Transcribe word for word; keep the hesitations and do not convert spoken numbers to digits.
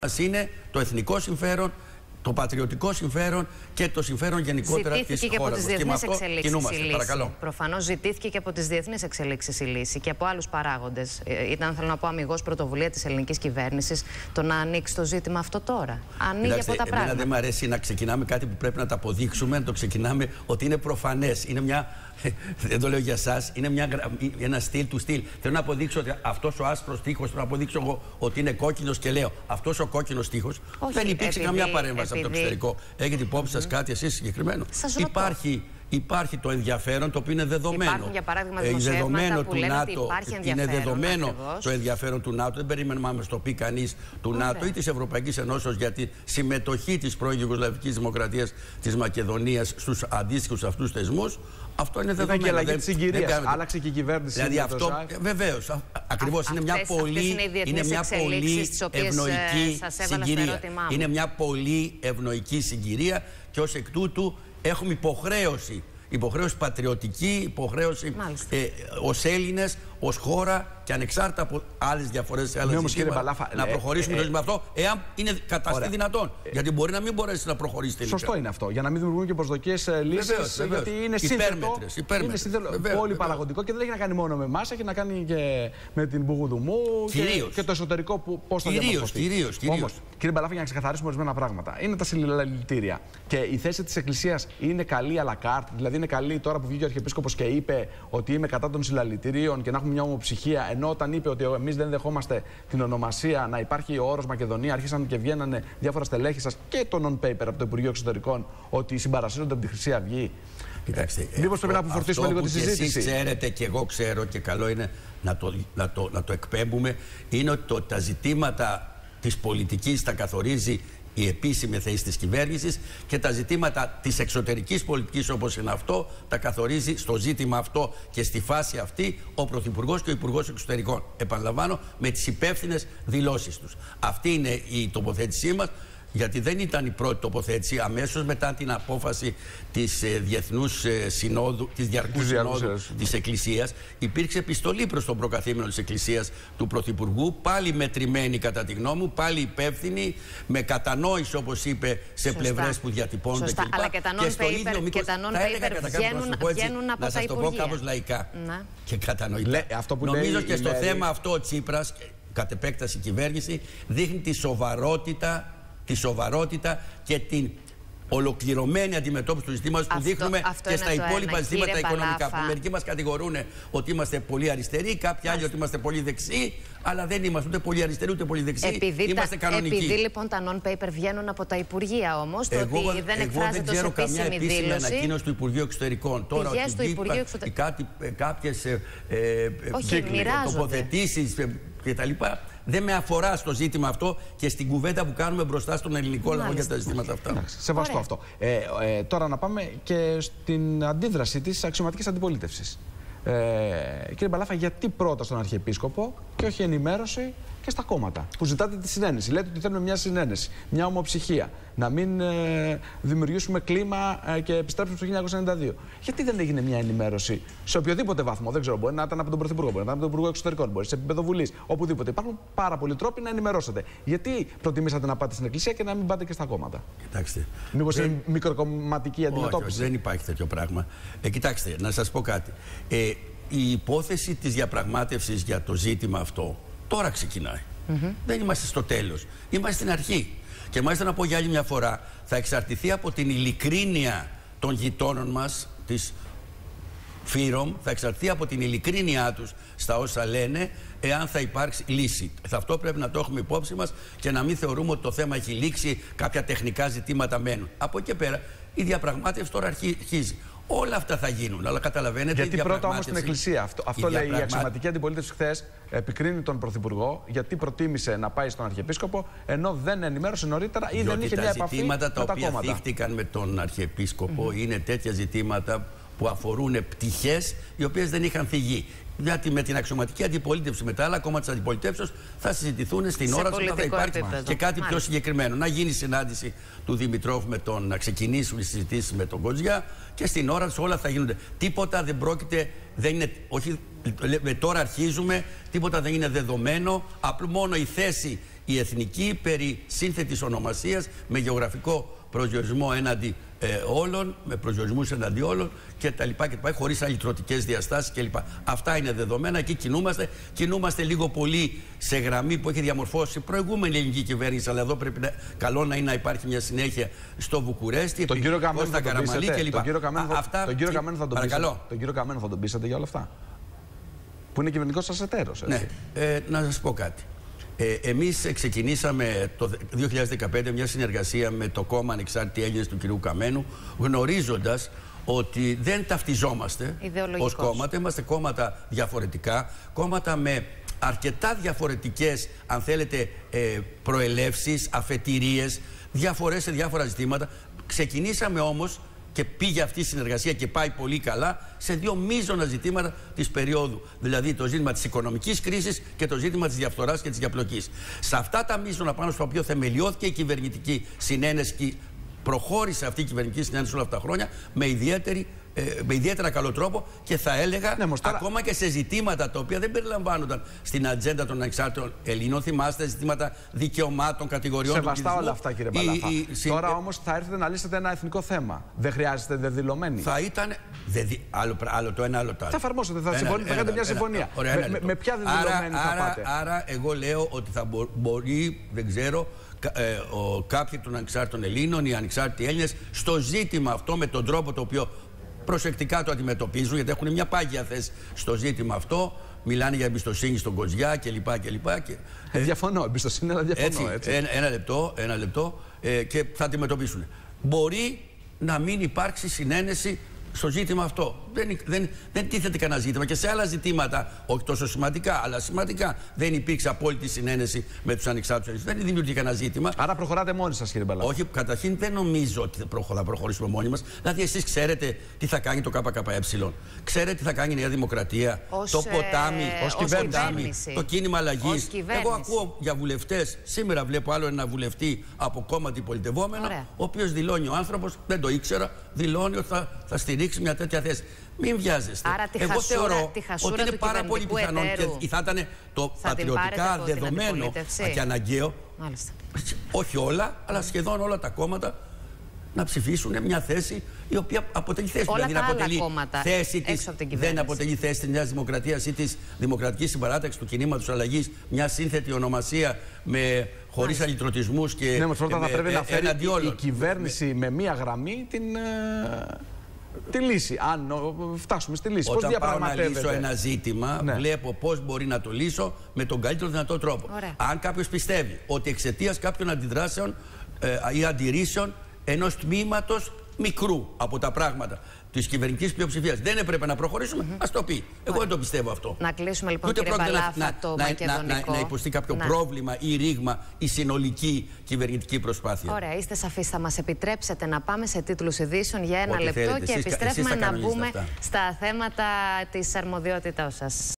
είναι το εθνικό συμφέρον, το πατριωτικό συμφέρον και το συμφέρον γενικότερα της χώρας. Ζητήθηκε και από τις διεθνείς εξελίξεις η λύση. Προφανώς ζητήθηκε και από τις διεθνείς εξελίξεις η λύση και από άλλους παράγοντες. Ήταν, θέλω να πω, αμιγώς πρωτοβουλία της ελληνικής κυβέρνησης το να ανοίξει το ζήτημα αυτό τώρα. Ανοίγει από τα πράγματα. Εμένα δεν μου αρέσει να ξεκινάμε κάτι που πρέπει να το αποδείξουμε, να το ξεκινάμε ότι είναι προφανές. Είναι μια. Δεν το λέω για εσάς, είναι μια, ένα στυλ του στυλ. Θέλω να αποδείξω ότι αυτός ο άσπρος τείχος, θέλω να αποδείξω εγώ ότι είναι κόκκινος και λέω αυτός ο κόκκινος τείχος. Δεν υπήρξε επειδή, καμιά παρέμβαση επειδή... από το εξωτερικό. Έχετε υπόψη σας mm -hmm. κάτι εσείς συγκεκριμένο? Υπάρχει, υπάρχει το ενδιαφέρον το οποίο είναι δεδομένο. Υπάρχουν, για παράδειγμα, δημοσιεύματα που λένε ότι υπάρχει ενδιαφέρον. Είναι δεδομένο ακριβώς. το ενδιαφέρον του ΝΑΤΟ. Δεν περιμένουμε να μας το πει κανείς του Ωραία. ΝΑΤΟ ή της Ευρωπαϊκής Ενώσεως για τη συμμετοχή της πρώην Ιουγκοσλαβικής Δημοκρατίας της Μακεδονίας στους αντίστοιχους αυτούς θεσμούς. Αυτό είναι δεδομένο. Ήταν και αλλαγή της συγκυρίας. Άλλαξε και η κυβέρνηση. Δηλαδή αυτό, βεβαίως, ακριβώς, είναι μια πολύ, είναι μια πολύ ευνοϊκή συγκυρία. Είναι μια πολύ ευνοϊκή συγκυρία και ως εκ τούτου έχουμε υποχρέωση, υποχρέωση πατριωτική, υποχρέωση ε, ως Έλληνες, ως χώρα και ανεξάρτητα από άλλες διαφορές σε άλλες ζητήματα, Μπαλάφα, να προχωρήσουμε ε, το ζήτημα αυτό, εάν είναι καταστεί δυνατόν. Ε, γιατί μπορεί να μην μπορέσει να προχωρήσει τελικά. Σωστό είναι αυτό. Για να μην δημιουργούν και προσδοκίες λύσεις. Γιατί είναι σύνθετο. Είναι σύνθετο, πολύ παραγωγικό και δεν έχει να κάνει μόνο με εμάς, έχει να κάνει και με την Μπουγουδουμού και, και το εσωτερικό πώς θα διαμορφωθεί. Όμως, κύριε Μπαλάφα, για να ξεκαθαρίσουμε ορισμένα πράγματα. Είναι τα συλλαλητήρια. Και η θέση της Εκκλησίας είναι καλή à la carte. Δηλαδή, είναι καλή τώρα που βγήκε ο Αρχιεπίσκοπος και είπε ότι είμαι κατά των συλλαλητήριων και να έχουμε μια ομοψυχία. Ενώ όταν είπε ότι εμείς δεν δεχόμαστε την ονομασία να υπάρχει ο όρος Μακεδονία, άρχισαν και βγαίνανε διάφορα στελέχη σας και το non-paper από το Υπουργείο Εξωτερικών ότι συμπαρασύρονται από τη Χρυσή Αυγή. Κοιτάξτε, μήπως πρέπει να αποφορτήσουμε λίγο τη συζήτηση? Εσείς ξέρετε και εγώ ξέρω και καλό είναι να το, να το, να το εκπέμπουμε, είναι ότι το, τα ζητήματα της πολιτικής τα καθορίζει η επίσημη θέση της κυβέρνησης και τα ζητήματα της εξωτερικής πολιτικής όπως είναι αυτό τα καθορίζει στο ζήτημα αυτό και στη φάση αυτή ο Πρωθυπουργός και ο Υπουργός Εξωτερικών. Επαναλαμβάνω, με τις υπεύθυνες δηλώσεις τους. Αυτή είναι η τοποθέτησή μας. Γιατί δεν ήταν η πρώτη τοποθέτηση. Αμέσως μετά την απόφαση της ε, Διεθνούς ε, Συνόδου, της Διαρκούς Συνόδου της Εκκλησίας, υπήρξε επιστολή προς τον προκαθήμενο της Εκκλησίας του Πρωθυπουργού, πάλι μετρημένη κατά τη γνώμη μου, πάλι υπεύθυνη, με κατανόηση όπως είπε σε Σωστά. πλευρές που διατυπώνονται Σωστά. κλπ. Αλλά και τα non-paper βγαίνουν, βγαίνουν από να τα σας το πω κάπως λαϊκά να. και κατανοητά. Λέ, αυτό που Νομίζω λέει, και στο λέει... θέμα αυτό ο Τσίπρας, κατ' επέκταση κυβέρνηση, δείχνει τη σοβαρότητα τη σοβαρότητα και την ολοκληρωμένη αντιμετώπιση του ζητήματος που δείχνουμε αυτό και στα υπόλοιπα ένα, ζητήματα οικονομικά. Μπαλάφα. Που μερικοί μας κατηγορούν ότι είμαστε πολύ αριστεροί, κάποιοι άλλοι ότι είμαστε πολύ δεξιοί, αλλά δεν είμαστε ούτε πολύ αριστεροί ούτε πολύ δεξιοί. Επειδή είμαστε τα, κανονικοί. Επειδή λοιπόν τα non-paper βγαίνουν από τα Υπουργεία όμως, το εγώ, ότι δεν εγώ εκφράζεται ως επίσημη καμιά επίσημη δήλωση. ανακοίνωση του Υπουργείου Εξωτερικών. Τώρα ότι υπάρχουν κάποιες ε, ε, τοποθετήσεις κτλ. Δεν με αφορά στο ζήτημα αυτό και στην κουβέντα που κάνουμε μπροστά στον ελληνικό λαό για τα ζητήματα αυτά. Σεβαστό αυτό. Ε, ε, τώρα να πάμε και στην αντίδραση της αξιωματικής αντιπολίτευσης. Ε, κύριε Μπαλάφα, γιατί πρώτα στον Αρχιεπίσκοπο και όχι ενημέρωση και στα κόμματα που ζητάτε τη συνένεση? Λέτε ότι θέλουμε μια συνένεση, μια ομοψυχία, να μην ε, δημιουργήσουμε κλίμα ε, και επιστρέψουμε στο χίλια εννιακόσια ενενήντα δύο. Γιατί δεν έγινε μια ενημέρωση σε οποιοδήποτε βαθμό? Δεν ξέρω, μπορεί να ήταν από τον Πρωθυπουργό, μπορεί να ήταν από τον Υπουργό Εξωτερικών, μπορεί σε επίπεδο Βουλής, οπουδήποτε. Υπάρχουν πάρα πολλοί τρόποι να ενημερώσετε. Γιατί προτιμήσατε να πάτε στην Εκκλησία και να μην πάτε και στα κόμματα? Κοιτάξτε. Μήπως δεν... είναι μικροκομματική αντιμετώπιση? Όχι, δεν υπάρχει τέτοιο πράγμα. Ε, κοιτάξτε, να σας πω κάτι. Ε, η υπόθεση της διαπραγμάτευσης για το ζήτημα αυτό τώρα ξεκινάει. Mm-hmm. Δεν είμαστε στο τέλος. Είμαστε στην αρχή. Και μάλιστα να πω για άλλη μια φορά, θα εξαρτηθεί από την ειλικρίνεια των γειτόνων μας, της ΦΥΡΟΜ, θα εξαρτηθεί από την ειλικρίνειά τους στα όσα λένε, εάν θα υπάρξει λύση. Αυτό πρέπει να το έχουμε υπόψη μας και να μην θεωρούμε ότι το θέμα έχει λήξει, κάποια τεχνικά ζητήματα μένουν. Από εκεί πέρα η διαπραγμάτευση τώρα αρχίζει. Όλα αυτά θα γίνουν, αλλά καταλαβαίνετε. Γιατί πρώτα όμως στην Εκκλησία. Αυτό, αυτό η λέει διαπραγμά... η αξιωματική αντιπολίτευση χθες. Επικρίνει τον Πρωθυπουργό γιατί προτίμησε να πάει στον Αρχιεπίσκοπο ενώ δεν ενημέρωσε νωρίτερα ή διότι δεν είχε μια επαφή με τα κόμματα. Τα ζητήματα τα οποία θύχτηκαν με τον Αρχιεπίσκοπο mm-hmm. είναι τέτοια ζητήματα που αφορούν πτυχές οι οποίες δεν είχαν θυγεί. Γιατί με την αξιωματική αντιπολίτευση, με τα άλλα κόμματα της αντιπολιτεύσεως θα συζητηθούν στην σε ώρα που θα υπάρξει επίπεδο. Και κάτι Μάλιστα. πιο συγκεκριμένο. Να γίνει συνάντηση του Δημητρόφ με τον, να ξεκινήσουν οι συζητήσεις με τον Κοντζιά και στην ώρα τους όλα θα γίνονται. Τίποτα δεν πρόκειται, δεν είναι, όχι, με τώρα αρχίζουμε, τίποτα δεν είναι δεδομένο. Απλώς μόνο η θέση η εθνική περί σύνθετης ονομασίας με γεωγραφικό προσδιορισμό έναντι ε, όλων, με προσδιορισμούς εναντί όλων κτλ. Χωρίς αλυτρωτικές διαστάσεις κλπ. Αυτά είναι δεδομένα. Εκεί κινούμαστε. Κινούμαστε λίγο πολύ σε γραμμή που έχει διαμορφώσει η προηγούμενη ελληνική κυβέρνηση. Αλλά εδώ πρέπει να, καλό να είναι να υπάρχει μια συνέχεια στο Βουκουρέστι. Τον κύριο Καμένο θα τον πείσετε. Τον κύριο Καμένο θα, αυτά... τον κύριο Καμένο θα τον πείσετε. Τον κύριο Καμένο θα τον πείσετε για όλα αυτά. Που είναι κυβερνητικός σας εταίρος. Ναι. Ε, να σας πω κάτι. Ε, εμείς ξεκινήσαμε το δύο χιλιάδες δεκαπέντε μια συνεργασία με το κόμμα Ανεξάρτητοι Έλληνες του κυρίου Καμένου, γνωρίζοντας ότι δεν ταυτιζόμαστε ως κόμματα. Είμαστε κόμματα διαφορετικά, κόμματα με αρκετά διαφορετικές, αν θέλετε, ε, προελεύσεις, αφετηρίες, διαφορές σε διάφορα ζητήματα. Ξεκινήσαμε όμως και πήγε αυτή η συνεργασία και πάει πολύ καλά σε δύο μείζωνα ζητήματα της περίοδου. Δηλαδή το ζήτημα της οικονομικής κρίσης και το ζήτημα της διαφθοράς και της διαπλοκής. Σε αυτά τα μείζωνα πάνω στο οποίο θεμελιώθηκε η κυβερνητική συνένεση και προχώρησε αυτή η κυβερνητική συνένεση όλα αυτά τα χρόνια με ιδιαίτερη με ιδιαίτερα καλό τρόπο και θα έλεγα ναι, τώρα... ακόμα και σε ζητήματα τα οποία δεν περιλαμβάνονταν στην ατζέντα των ανεξάρτητων Ελλήνων. Θυμάστε ζητήματα δικαιωμάτων, κατηγοριών. Σεβαστά όλα αυτά, κύριε Μπαλαφά. Η, η... Τώρα όμως θα έρθετε να λύσετε ένα εθνικό θέμα. Δεν χρειάζεται δεδηλωμένη. Θα ήταν. Δεδι... Άλλο, άλλο το ένα, άλλο το άλλο. Θα εφαρμόσετε, θα, ένα, ένα, θα κάνετε μια συμφωνία. Ένα, ένα, με, με ποια δεδηλωμένη άρα, θα πάτε. Άρα, άρα, εγώ λέω ότι θα μπο, μπορεί, δεν ξέρω, ε, ο, κάποιοι των ανεξάρτητων Ελλήνων, οι ανεξάρτητοι Έλληνες, στο ζήτημα αυτό με τον τρόπο το οποίο προσεκτικά το αντιμετωπίζουν, γιατί έχουν μια πάγια θέση στο ζήτημα αυτό. Μιλάνε για εμπιστοσύνη στον Κοζιά κλπ. κλπ. Και, ε, διαφωνώ, εμπιστοσύνη, αλλά διαφωνώ. Έτσι, έτσι. Ένα, ένα λεπτό, ένα λεπτό ε, και θα αντιμετωπίσουν. Μπορεί να μην υπάρξει συνένεση στο ζήτημα αυτό. Δεν, δεν, δεν τίθεται κανένα ζήτημα. Και σε άλλα ζητήματα, όχι τόσο σημαντικά, αλλά σημαντικά, δεν υπήρξε απόλυτη συνένεση με τους ανεξάρτητους Έλληνες. Δεν δημιουργεί κανένα ζήτημα. Άρα προχωράτε μόνοι σας, κύριε Μπαλαφά. Όχι, καταρχήν δεν νομίζω ότι θα προχωρήσουμε μόνοι μας. Δηλαδή, εσείς ξέρετε τι θα κάνει το ΚΚΕ. Ξέρετε τι θα κάνει η Νέα Δημοκρατία. Ως, το ποτάμι, ε, ως κυβέρνηση, το κίνημα αλλαγής. Εγώ ακούω για βουλευτές. Σήμερα βλέπω άλλο ένα βουλευτή από κόμμα αντιπολιτευόμενο, ο οποίος δηλώνει ο άνθρωπος, δεν το ήξερα, δηλώνει ότι θα, θα στηρίξει μια τέτοια θέση. Μην βιάζεστε. Άρα, τη Εγώ χασούρα, θεωρώ τη χασούρα ότι είναι πάρα πολύ πιθανό και θα ήταν το θα πατριωτικά δεδομένο και αναγκαίο. Μάλιστα. Όχι όλα, αλλά σχεδόν όλα τα κόμματα να ψηφίσουν μια θέση η οποία αποτελεί θέση. Όλα δηλαδή, τα αποτελεί κόμματα θέση της, δεν αποτελεί θέση της Νέας Δημοκρατίας ή της Δημοκρατικής Συμπαράταξης του Κινήματος Αλλαγής, μια σύνθετη ονομασία με χωρίς αλυτρωτισμούς και. Ναι, πρώτα θα πρέπει να φέρει η, η κυβέρνηση με, με μία γραμμή την. Τη λύση, αν φτάσουμε στη λύση. Όταν πώς πάω να λύσω ένα ζήτημα, ναι. βλέπω πώς μπορεί να το λύσω με τον καλύτερο δυνατό τρόπο. Ωραία. Αν κάποιος πιστεύει ότι εξαιτίας κάποιων αντιδράσεων ε, ή αντιρρήσεων ενός τμήματος μικρού από τα πράγματα της κυβερνητικής πλειοψηφίας δεν έπρεπε να προχωρήσουμε, mm-hmm. ας το πει. Εγώ δεν το πιστεύω αυτό. Να κλείσουμε λοιπόν, κύριε Μπαλάφα, να, το να, μακεδονικό. Να, να υποστεί κάποιο να. πρόβλημα ή ρήγμα η συνολική κυβερνητική προσπάθεια. Ωραία, είστε σαφείς. Θα μας επιτρέψετε να πάμε σε τίτλους ειδήσεων για ένα Ό, λεπτό θέλετε. και εσείς, επιστρέφουμε εσείς να μπούμε αυτά. στα θέματα της αρμοδιότητάς σας.